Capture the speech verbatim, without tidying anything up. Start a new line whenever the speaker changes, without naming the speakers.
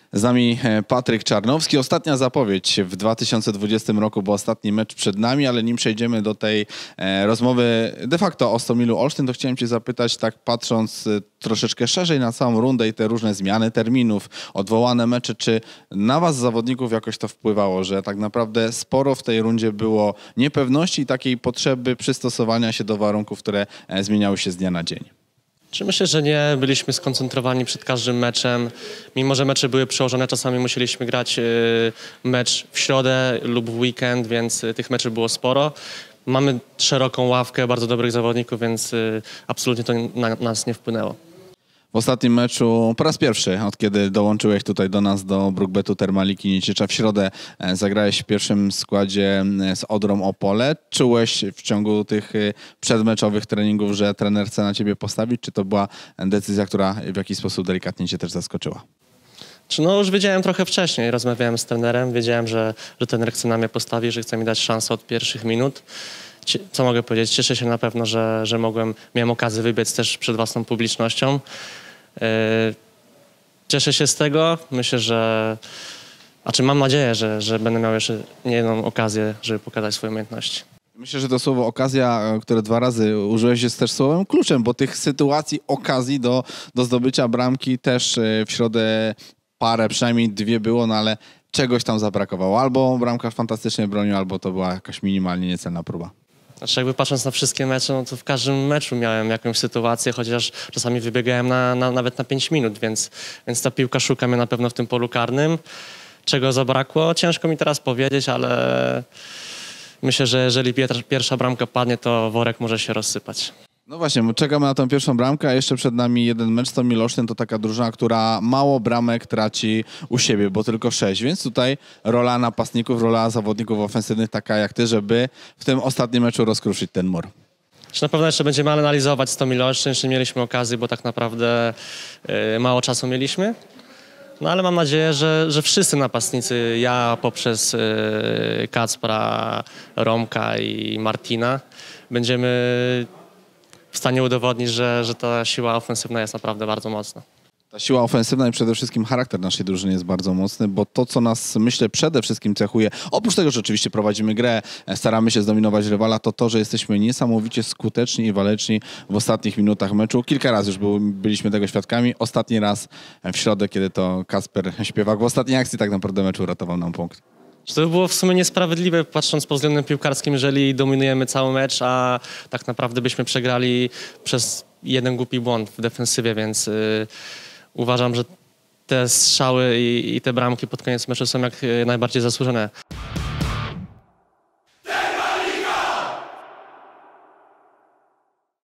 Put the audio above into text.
Z nami Patryk Czarnowski. Ostatnia zapowiedź w dwa tysiące dwudziestym roku, bo ostatni mecz przed nami, ale nim przejdziemy do tej e, rozmowy de facto o Stomilu Olsztyn, to chciałem cię zapytać, tak patrząc e, troszeczkę szerzej na całą rundę i te różne zmiany terminów, odwołane mecze, czy na was zawodników jakoś to wpływało, że tak naprawdę sporo w tej rundzie było niepewności i takiej potrzeby przystosowania się do warunków, które e, zmieniały się z dnia na dzień?
Czy myślę, że nie byliśmy skoncentrowani przed każdym meczem. Mimo że mecze były przełożone, czasami musieliśmy grać mecz w środę lub w weekend, więc tych meczów było sporo. Mamy szeroką ławkę bardzo dobrych zawodników, więc absolutnie to na nas nie wpłynęło.
W ostatnim meczu po raz pierwszy, od kiedy dołączyłeś tutaj do nas, do Brukbetu Termaliki Nieciecza, w środę zagrałeś w pierwszym składzie z Odrą Opole. Czułeś w ciągu tych przedmeczowych treningów, że trener chce na ciebie postawić? Czy to była decyzja, która w jakiś sposób delikatnie cię też zaskoczyła?
No już wiedziałem trochę wcześniej, rozmawiałem z trenerem, wiedziałem, że, że trener chce na mnie postawić, że chce mi dać szansę od pierwszych minut. Co mogę powiedzieć? Cieszę się na pewno, że, że mogłem, miałem okazję wybiec też przed własną publicznością. Cieszę się z tego. Myślę, że... Znaczy mam nadzieję, że, że będę miał jeszcze nie jedną okazję, żeby pokazać swoje umiejętności.
Myślę, że to słowo okazja, które dwa razy użyłeś, jest też słowem kluczem, bo tych sytuacji, okazji do, do zdobycia bramki też w środę parę, przynajmniej dwie było, no ale czegoś tam zabrakowało. Albo bramkarz fantastycznie bronił, albo to była jakaś minimalnie niecelna próba.
Znaczy jakby patrząc na wszystkie mecze, no to w każdym meczu miałem jakąś sytuację, chociaż czasami wybiegałem na, na, nawet na pięć minut, więc, więc ta piłka szuka mnie na pewno w tym polu karnym. Czego zabrakło? Ciężko mi teraz powiedzieć, ale myślę, że jeżeli pierwsza bramka padnie, to worek może się rozsypać.
No właśnie, czekamy na tę pierwszą bramkę, a jeszcze przed nami jeden mecz. Stomil Olsztyn to taka drużyna, która mało bramek traci u siebie, bo tylko sześć, więc tutaj rola napastników, rola zawodników ofensywnych taka jak ty, żeby w tym ostatnim meczu rozkruszyć ten mur.
Na pewno jeszcze będziemy analizować Stomil Olsztyn, jeszcze nie mieliśmy okazji, bo tak naprawdę yy, mało czasu mieliśmy. No ale mam nadzieję, że, że wszyscy napastnicy, ja poprzez yy, Kacpra, Romka i Martina, będziemy w stanie udowodnić, że, że ta siła ofensywna jest naprawdę bardzo mocna.
Ta siła ofensywna i przede wszystkim charakter naszej drużyny jest bardzo mocny, bo to, co nas, myślę, przede wszystkim cechuje, oprócz tego, że oczywiście prowadzimy grę, staramy się zdominować rywala, to to, że jesteśmy niesamowicie skuteczni i waleczni w ostatnich minutach meczu. Kilka razy już był, byliśmy tego świadkami. Ostatni raz w środę, kiedy to Kacper Śpiewak w ostatniej akcji tak naprawdę meczu uratował nam punkt.
To by było w sumie niesprawiedliwe, patrząc pod względem piłkarskim, jeżeli dominujemy cały mecz, a tak naprawdę byśmy przegrali przez jeden głupi błąd w defensywie, więc yy, uważam, że te strzały i, i te bramki pod koniec meczu są jak najbardziej zasłużone.